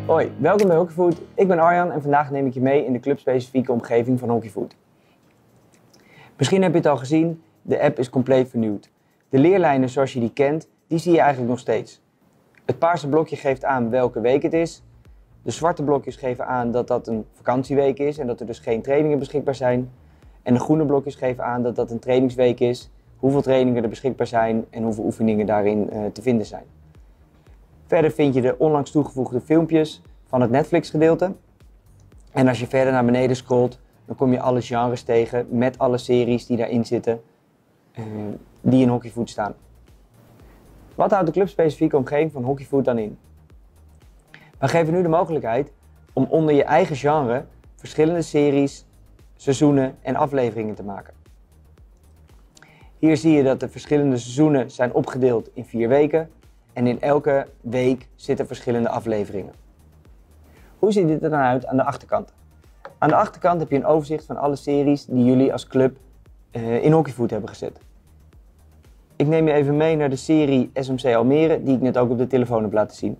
Hoi, welkom bij Hockeyfood. Ik ben Arjan en vandaag neem ik je mee in de clubspecifieke omgeving van Hockeyfood. Misschien heb je het al gezien, de app is compleet vernieuwd. De leerlijnen zoals je die kent, die zie je eigenlijk nog steeds. Het paarse blokje geeft aan welke week het is. De zwarte blokjes geven aan dat dat een vakantieweek is en dat er dus geen trainingen beschikbaar zijn. En de groene blokjes geven aan dat dat een trainingsweek is, hoeveel trainingen er beschikbaar zijn en hoeveel oefeningen daarin te vinden zijn. Verder vind je de onlangs toegevoegde filmpjes van het Netflix gedeelte. En als je verder naar beneden scrolt, dan kom je alle genres tegen met alle series die daarin zitten, die in Hockeyfood staan. Wat houdt de clubspecifieke omgeving van Hockeyfood dan in? We geven nu de mogelijkheid om onder je eigen genre verschillende series, seizoenen en afleveringen te maken. Hier zie je dat de verschillende seizoenen zijn opgedeeld in 4 weken en in elke week zitten verschillende afleveringen. Hoe ziet dit er dan uit aan de achterkant? Aan de achterkant heb je een overzicht van alle series die jullie als club in Hockeyfood hebben gezet. Ik neem je even mee naar de serie SMC Almere die ik net ook op de telefoon heb laten zien.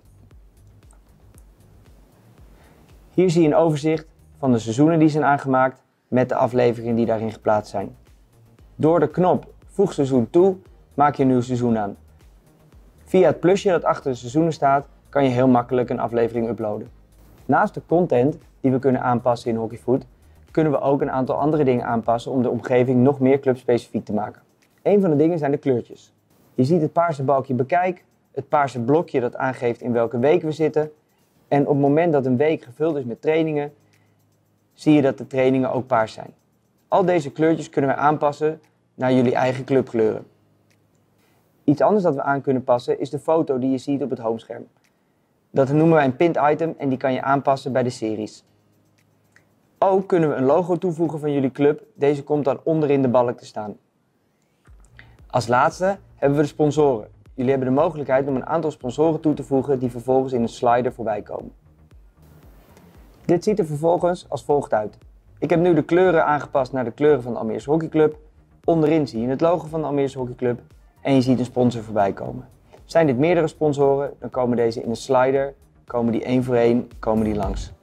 Hier zie je een overzicht van de seizoenen die zijn aangemaakt met de afleveringen die daarin geplaatst zijn. Door de knop voeg seizoen toe maak je een nieuw seizoen aan. Via het plusje dat achter de seizoenen staat kan je heel makkelijk een aflevering uploaden. Naast de content die we kunnen aanpassen in Hockeyfood kunnen we ook een aantal andere dingen aanpassen om de omgeving nog meer clubspecifiek te maken. Een van de dingen zijn de kleurtjes. Je ziet het paarse balkje bekijk, het paarse blokje dat aangeeft in welke week we zitten. En op het moment dat een week gevuld is met trainingen, zie je dat de trainingen ook paars zijn. Al deze kleurtjes kunnen we aanpassen naar jullie eigen clubkleuren. Iets anders dat we aan kunnen passen is de foto die je ziet op het homescherm. Dat noemen wij een pinned item en die kan je aanpassen bij de series. Ook kunnen we een logo toevoegen van jullie club. Deze komt dan onderin de balk te staan. Als laatste hebben we de sponsoren. Jullie hebben de mogelijkheid om een aantal sponsoren toe te voegen die vervolgens in een slider voorbij komen. Dit ziet er vervolgens als volgt uit. Ik heb nu de kleuren aangepast naar de kleuren van de Almeerse Hockeyclub. Onderin zie je het logo van de Almeerse Hockeyclub en je ziet een sponsor voorbij komen. Zijn dit meerdere sponsoren, dan komen deze in een slider, komen die één voor één langs.